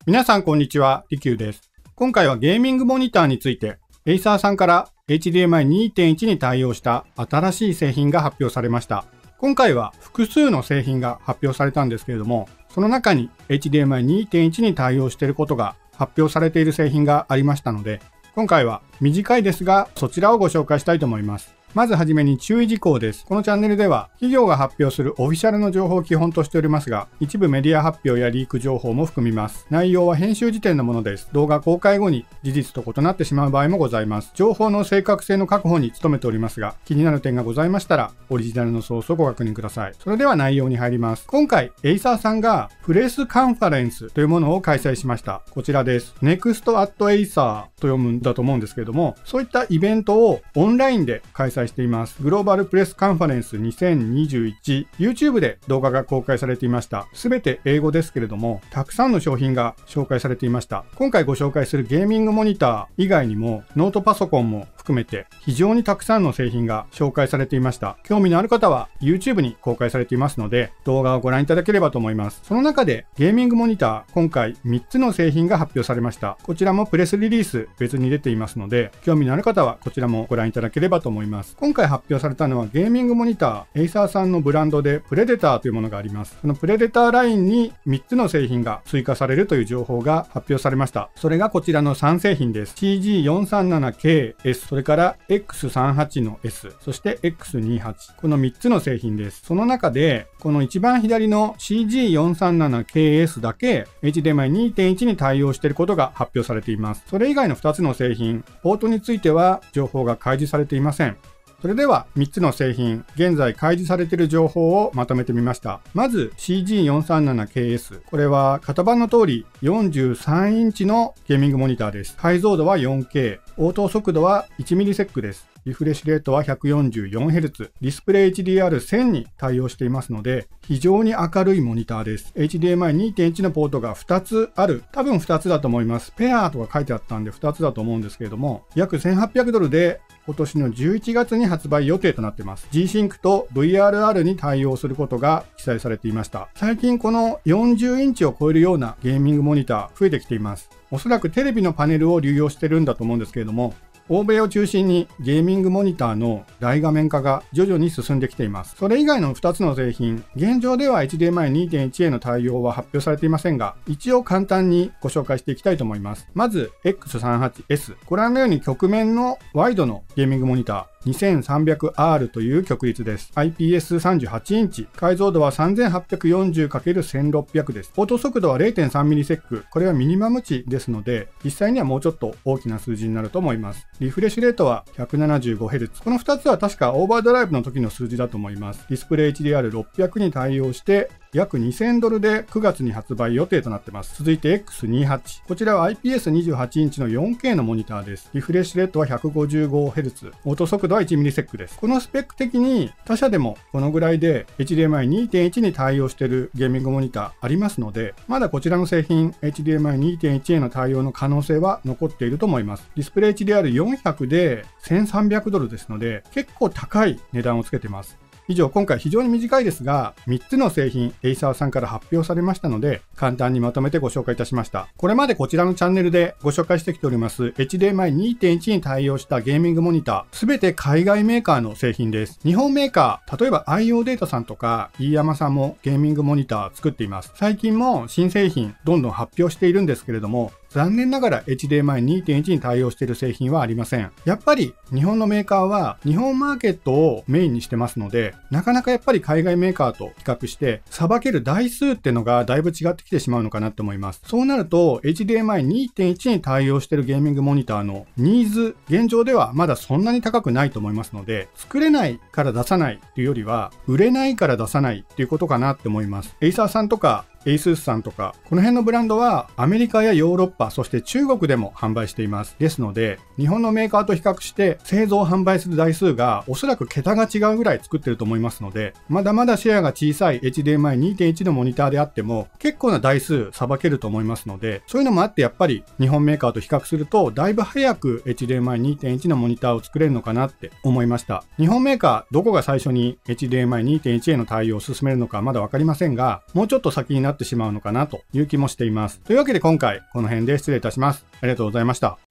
皆さんこんにちは、りきゅうです。今回はゲーミングモニターについて、エイサーさんから HDMI 2.1 に対応した新しい製品が発表されました。今回は複数の製品が発表されたんですけれども、その中に HDMI 2.1 に対応していることが発表されている製品がありましたので、今回は短いですが、そちらをご紹介したいと思います。まずはじめに注意事項です。このチャンネルでは企業が発表するオフィシャルの情報を基本としておりますが、一部メディア発表やリーク情報も含みます。内容は編集時点のものです。動画公開後に事実と異なってしまう場合もございます。情報の正確性の確保に努めておりますが、気になる点がございましたら、オリジナルのソースをご確認ください。それでは内容に入ります。今回、エイサーさんがプレスカンファレンスというものを開催しました。こちらです。Next at Acer と読むんだと思うんですけれども、そういったイベントをオンラインで開催しています。グローバルプレスカンファレンス2021、YouTube で動画が公開されていました。すべて英語ですけれども、たくさんの商品が紹介されていました。今回ご紹介するゲーミングモニター以外にも、ノートパソコンも含めて非常にたくさんの製品が紹介されていました。興味のある方は YouTube に公開されていますので、動画をご覧いただければと思います。その中でゲーミングモニター、今回3つの製品が発表されました。こちらもプレスリリース別に出ていますので、興味のある方はこちらもご覧いただければと思います。今回発表されたのはゲーミングモニター、エイサーさんのブランドでプレデターというものがあります。このプレデターラインに3つの製品が追加されるという情報が発表されました。それがこちらの3製品です。CG437KS、それから X38 の S、そして X28。この3つの製品です。その中で、この一番左の CG437KS だけ HDMI 2.1 に対応していることが発表されています。それ以外の2つの製品、ポートについては情報が開示されていません。それでは3つの製品、現在開示されている情報をまとめてみました。まず CG437KS。これは型番の通り43インチのゲーミングモニターです。解像度は 4K。応答速度は1ミリセックです。リフレッシュレートは 144Hz。ディスプレイ HDR1000 に対応していますので、非常に明るいモニターです。HDMI 2.1 のポートが2つある。多分2つだと思います。ペアとか書いてあったんで2つだと思うんですけれども、約$1800で今年の11月に発売予定となっています。G-Sync と VRR に対応することが記載されていました。最近この40インチを超えるようなゲーミングモニター増えてきています。おそらくテレビのパネルを流用してるんだと思うんですけれども、欧米を中心にゲーミングモニターの大画面化が徐々に進んできています。それ以外の2つの製品、現状では HDMI 2.1 への対応は発表されていませんが、一応簡単にご紹介していきたいと思います。まず X38S。ご覧のように曲面のワイドのゲーミングモニター。2300R という曲率です。IPS38 インチ。解像度は 3840×1600 です。応答速度は 0.3 ミリセック。これはミニマム値ですので、実際にはもうちょっと大きな数字になると思います。リフレッシュレートは 175Hz。この2つは確かオーバードライブの時の数字だと思います。ディスプレイ HDR600 に対応して、約$2000で9月に発売予定となっています。続いて X28。こちらは IPS28 インチの 4K のモニターです。リフレッシュレートは 155Hz。応答速度は1ミリセックです。このスペック的に他社でもこのぐらいで HDMI 2.1 に対応しているゲーミングモニターありますので、まだこちらの製品 HDMI 2.1 への対応の可能性は残っていると思います。ディスプレイ HDR400 で$1300ですので、結構高い値段をつけています。以上、今回非常に短いですが、3つの製品、エイサーさんから発表されましたので、簡単にまとめてご紹介いたしました。これまでこちらのチャンネルでご紹介してきております HDMI 2.1 に対応したゲーミングモニター、すべて海外メーカーの製品です。日本メーカー、例えば IO データさんとか、飯山さんもゲーミングモニター作っています。最近も新製品、どんどん発表しているんですけれども、残念ながら HDMI 2.1 に対応している製品はありません。やっぱり日本のメーカーは日本マーケットをメインにしてますので、なかなかやっぱり海外メーカーと比較して、さばける台数っていうのがだいぶ違ってきてしまうのかなと思います。そうなると HDMI 2.1 に対応しているゲーミングモニターのニーズ、現状ではまだそんなに高くないと思いますので、作れないから出さないというよりは、売れないから出さないっていうことかなって思います。エイサーさんとかASUS さんとか、この辺のブランドはアメリカやヨーロッパ、そして中国でも販売しています。ですので、日本のメーカーと比較して製造販売する台数がおそらく桁が違うぐらい作ってると思いますので、まだまだシェアが小さい HDMI 2.1 のモニターであっても結構な台数さばけると思いますので、そういうのもあってやっぱり日本メーカーと比較するとだいぶ早く HDMI 2.1 のモニターを作れるのかなって思いました。日本メーカーどこが最初に HDMI 2.1 への対応を進めるのかまだわかりませんが、もうちょっと先にななってしまうのかなという気もしています。というわけで今回この辺で失礼いたします。ありがとうございました。